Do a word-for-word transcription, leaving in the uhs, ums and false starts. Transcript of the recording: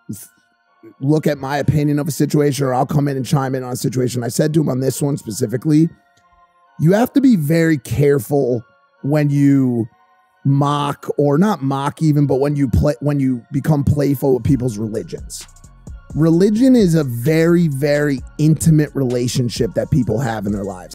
look at my opinion of a situation, or I'll come in and chime in on a situation. I said to him on this one specifically, you have to be very careful when you mock, or not mock even, but when you play, when you become playful with people's religions. Religion is a very, very intimate relationship that people have in their lives.